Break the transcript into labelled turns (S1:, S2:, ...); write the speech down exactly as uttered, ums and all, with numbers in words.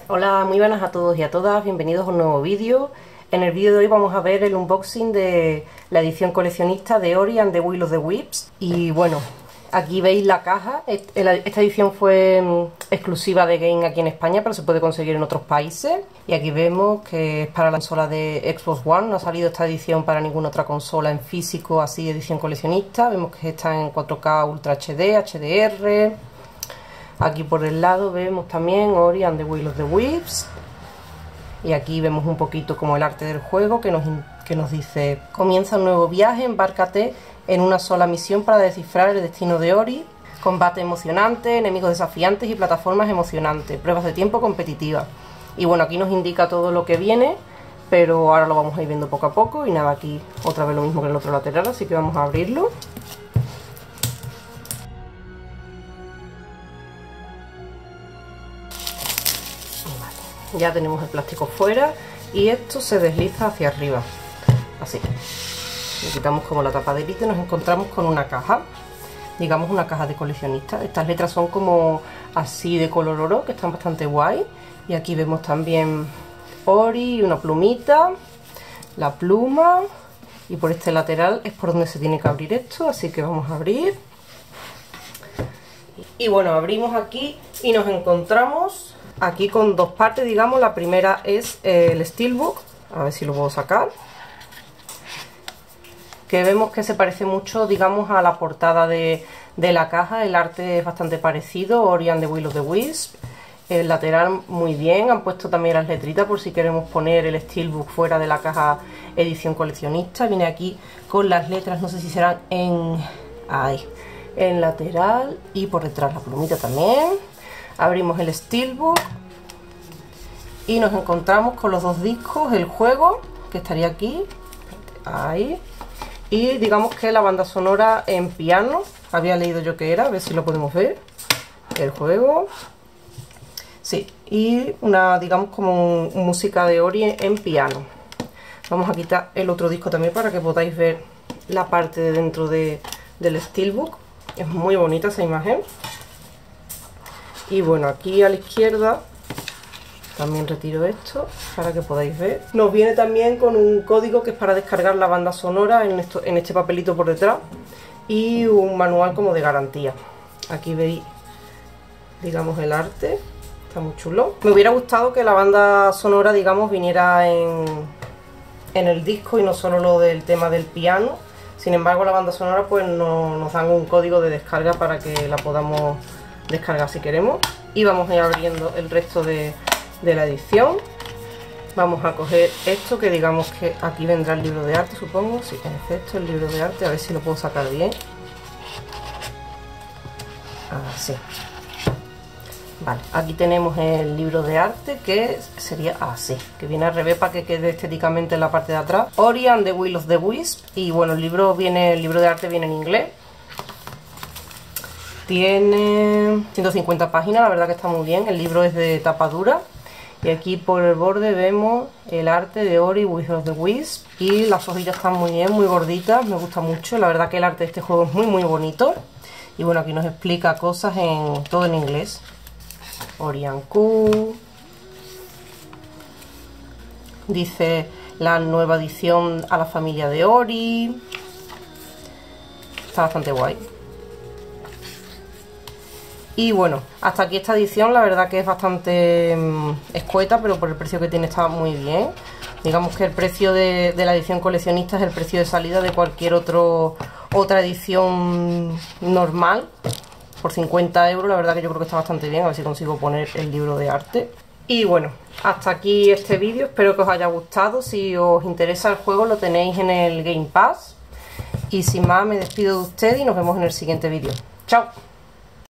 S1: Hola, muy buenas a todos y a todas, bienvenidos a un nuevo vídeo. En el vídeo de hoy vamos a ver el unboxing de la edición coleccionista de Ori and the Will of the Wisps. Y bueno, aquí veis la caja. Esta edición fue exclusiva de Game aquí en España, pero se puede conseguir en otros países. Y aquí vemos que es para la consola de Xbox One. No ha salido esta edición para ninguna otra consola en físico, así edición coleccionista. Vemos que está en cuatro K Ultra H D, H D R. Aquí por el lado vemos también Ori and the Will of the Wisps. Y aquí vemos un poquito como el arte del juego que nos, que nos dice: comienza un nuevo viaje, embárcate en una sola misión para descifrar el destino de Ori. Combate emocionante, enemigos desafiantes y plataformas emocionantes, pruebas de tiempo competitivas. Y bueno, aquí nos indica todo lo que viene, pero ahora lo vamos a ir viendo poco a poco. Y nada, aquí otra vez lo mismo que en el otro lateral, así que vamos a abrirlo. Ya tenemos el plástico fuera y esto se desliza hacia arriba, así. Le quitamos como la tapaderita y nos encontramos con una caja, digamos una caja de coleccionista. Estas letras son como así de color oro, que están bastante guay. Y aquí vemos también Ori, una plumita, la pluma, y por este lateral es por donde se tiene que abrir esto, así que vamos a abrir. Y bueno, abrimos aquí y nos encontramos aquí con dos partes, digamos. La primera es el steelbook, a ver si lo puedo sacar, que vemos que se parece mucho, digamos, a la portada de, de la caja. El arte es bastante parecido, Ori and the Will of the Wisps. El lateral muy bien, han puesto también las letritas por si queremos poner el steelbook fuera de la caja edición coleccionista. Viene aquí con las letras, no sé si serán en, ahí, en lateral, y por detrás la plumita también. Abrimos el steelbook y nos encontramos con los dos discos, el juego, que estaría aquí, ahí, y digamos que la banda sonora en piano, había leído yo que era, a ver si lo podemos ver, el juego, sí, y una, digamos, como un, música de Ori en piano. Vamos a quitar el otro disco también para que podáis ver la parte de dentro de, del steelbook. Es muy bonita esa imagen. Y bueno, aquí a la izquierda también retiro esto para que podáis ver. Nos viene también con un código que es para descargar la banda sonora en, esto, en este papelito por detrás, y un manual como de garantía. Aquí veis, digamos, el arte, está muy chulo. Me hubiera gustado que la banda sonora, digamos, viniera en, en el disco y no solo lo del tema del piano. Sin embargo, la banda sonora pues no, nos dan un código de descarga para que la podamos descargar si queremos. Y vamos a ir abriendo el resto de, de la edición. Vamos a coger esto, que digamos que aquí vendrá el libro de arte, supongo. Sí, en efecto, el libro de arte, a ver si lo puedo sacar bien. Así. Vale, aquí tenemos el libro de arte, que sería así, que viene al revés para que quede estéticamente en la parte de atrás. Ori and the Will of the Wisps. Y bueno, el libro viene, el libro de arte viene en inglés. Tiene ciento cincuenta páginas, la verdad que está muy bien. El libro es de tapa dura. Y aquí por el borde vemos el arte de Ori, Will of the Wisps. Y las hojitas están muy bien, muy gorditas, me gusta mucho. La verdad que el arte de este juego es muy muy bonito. Y bueno, aquí nos explica cosas en todo en inglés. Ori and Q. Dice la nueva edición a la familia de Ori. Está bastante guay. Y bueno, hasta aquí esta edición, la verdad que es bastante mmm, escueta, pero por el precio que tiene está muy bien. Digamos que el precio de, de la edición coleccionista es el precio de salida de cualquier otro, otra edición normal. Por cincuenta euros, la verdad que yo creo que está bastante bien. A ver si consigo poner el libro de arte. Y bueno, hasta aquí este vídeo, espero que os haya gustado. Si os interesa el juego lo tenéis en el Game Pass. Y sin más me despido de ustedes y nos vemos en el siguiente vídeo. ¡Chao!